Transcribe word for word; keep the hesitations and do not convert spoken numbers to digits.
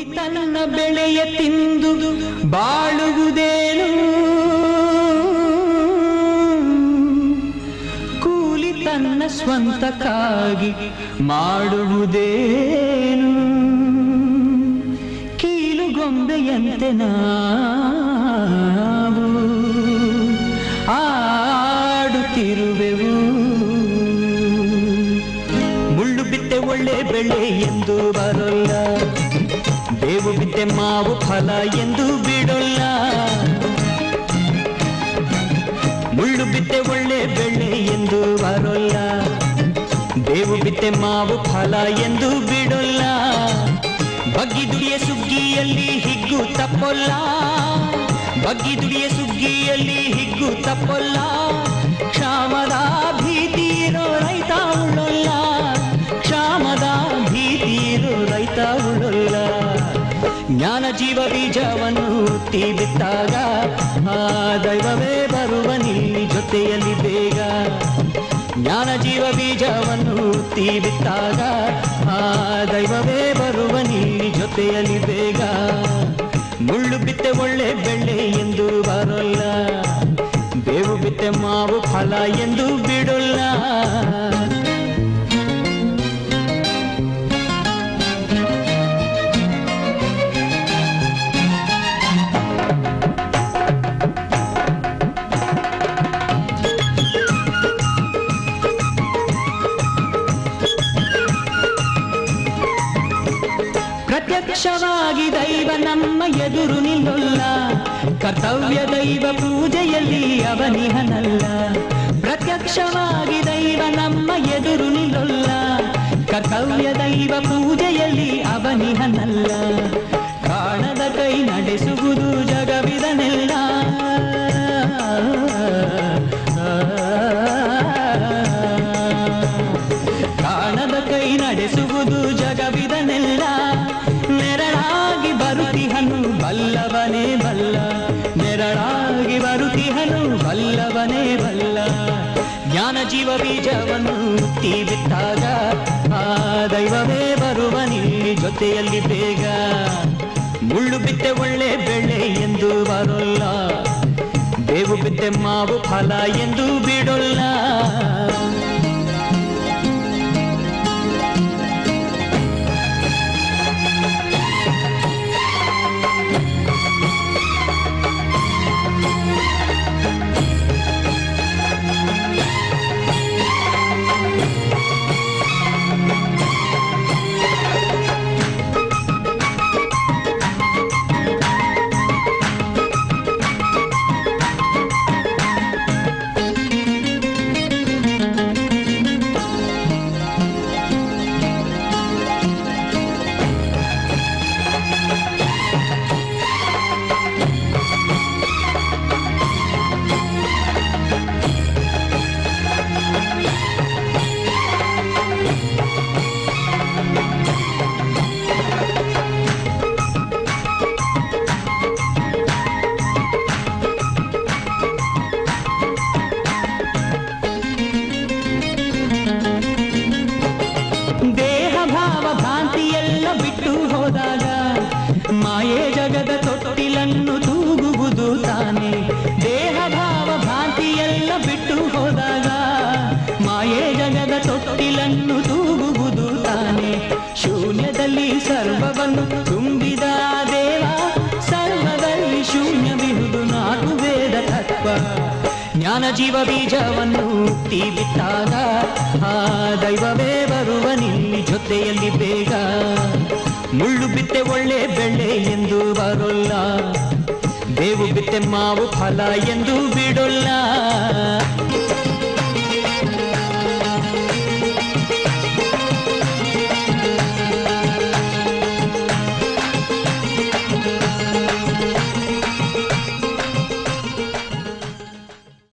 ಭೂಮಿ ತನ್ನ ಬೆಳೆಯ ತಿಂದು ಬಾಳುವುದೇನು, ಕೂಲಿ ತನ್ನ ಸ್ವಂತಕ್ಕಾಗಿ ಮಾಡುವುದೇನು, ಕೀಲುಗೊಂಬೆಯಂತೆ ನಾವು ಆಡುತ್ತಿರುವೆವು. ಮುಳ್ಳು ಬಿತ್ತೆ ಒಳ್ಳೆ ಬೆಳೆ ಎಂದು ಬರೋಲ್ಲ, ಬೇವು ಬಿತ್ತೆ ಮಾವು ಫಲ ಎಂದು ಬಿಡೋಲ್ಲ. ಮುಳ್ಳು ಬಿತ್ತೆ ಒಳ್ಳೆ ಬೆಳೆ ಎಂದು ಬರೋಲ್ಲ, ಬೇವು ಬಿತ್ತೆ ಮಾವು ಫಲ ಎಂದು ಬಿಡೋಲ್ಲ. ಬಗ್ಗಿ ದುಡಿಯ ಸುಗ್ಗಿಯಲ್ಲಿ ಹಿಗ್ಗು ತಪ್ಪೊಲ್ಲ, ಬಗ್ಗಿ ದುಡಿಯ ಸುಗ್ಗಿಯಲ್ಲಿ ಹಿಗ್ಗು ತಪ್ಪೊಲ್ಲ. ಕ್ಷಾಮದ ಭೀತಿ ಇರೋ ರೈತ ಉಳ್ಳೊಲ್ಲ, ಕ್ಷಾಮದ ಭೀತಿ ಇರೋ ರೈತ ಉಳ್ಳೊಲ್ಲ. ಜ್ಞಾನ ಜೀವ ಬೀಜವನ್ನು ಹುಟ್ಟಿ ಬಿತ್ತಾಗ ಆ ದೈವವೇ ಬರುವ ನಿಲ್ಲಿ ಜೊತೆಯಲ್ಲಿ ಬೇಗ. ಜ್ಞಾನ ಜೀವ ಬೀಜವನ್ನು ಹುಟ್ಟಿ ಬಿತ್ತಾಗ ಆ ದೈವವೇ ಬರುವ ನಿಲ್ಲಿ ಜೊತೆಯಲ್ಲಿ ಬೇಗ. ಮುಳ್ಳು ಬಿತ್ತೆ ಒಳ್ಳೆ ಬೆಳೆ ಎಂದು ಬರೋಲ್ಲ, ಬೇವು ಬಿತ್ತೆ ಮಾವು ಫಲ ಎಂದು ಬಿಡೋಲ್ಲ. ಪ್ರತ್ಯಕ್ಷವಾಗಿ ದೈವ ನಮ್ಮ ಎದುರು ನಿಲ್ಲೊಲ್ಲ, ಕರ್ತವ್ಯ ದೈವ ಪೂಜೆಯಲ್ಲಿ ಅವನಿಹನಲ್ಲ. ಪ್ರತ್ಯಕ್ಷವಾಗಿ ದೈವ ನಮ್ಮ ಎದುರು ನಿಲ್ಲೊಲ್ಲ, ಕರ್ತವ್ಯ ದೈವ ಪೂಜೆಯಲ್ಲಿ ಅವನಿಹನಲ್ಲ. ಕಾಣದ ಕೈ ನಡೆಸುವುದು ಜಗವಿದನೆಲ್ಲ, ಕಾಣದ ಕೈ ನಡೆಸುವುದು ಜಗವಿದನೆಲ್ಲ. ನೆರಳಾಗಿ ಬರುತಿಹನು ಬಲ್ಲವನೇ ಬಲ್ಲ, ನೆರಳಾಗಿ ಬರುತಿಹನು ಬಲ್ಲವನೇ ಬಲ್ಲ. ಜ್ಞಾನ ಜೀವ ಬೀಜವನ್ನು ಹುಟ್ಟಿ ಬಿತ್ತಾಗ ಆ ದೈವವೇ ಬರುವ ನಿಲ್ಲಿ ಜೊತೆಯಲ್ಲಿ ಬೇಗ. ಮುಳ್ಳು ಬಿತ್ತೆ ಒಳ್ಳೆ ಬೆಳೆ ಎಂದು ಬರೋಲ್ಲ, ಬೇವು ಬಿತ್ತೆ ಮಾವು ಫಲ ಎಂದು ಬಿಡೋಲ್ಲ. ಮಾಯೆ ಜಗದ ತೊಟ್ಟಿಲನ್ನು ತೂಗುವುದು ತಾನೆ, ದೇಹ ಭಾವ ಭ್ರಾಂತಿಯೆಲ್ಲ ಬಿಟ್ಟು ಹೋದಾಗ. ಮಾಯೆ ಜಗದ ತೊಟ್ಟಿಲನ್ನು ತೂಗುವುದು ತಾನೆ, ಶೂನ್ಯದಲ್ಲಿ ಸರ್ವವನ್ನು ತುಂಬಿದ ದೇವ. ಸರ್ವದಲ್ಲಿ ಶೂನ್ಯವಿಹುದು ನಾಲ್ಕು ವೇದ ತತ್ವ. ಜ್ಞಾನ ಜೀವ ಬೀಜವನ್ನು ಹುಟ್ಟಿ ಬಿತ್ತಾಗ ಆ ದೈವವೇ ಬರುವ ನಿಲ್ಲಿ ಜೊತೆಯಲ್ಲಿ ಬೇಗ. ಮುಳ್ಳು ಬಿತ್ತೆ ಒಳ್ಳೆ ಬೆಳೆ ಎಂದು ಬರೋಲ್ಲ, ಬೇವು ಬಿತ್ತೆ ಮಾವು ಫಲ ಎಂದು ಬಿಡೋಲ್ಲ.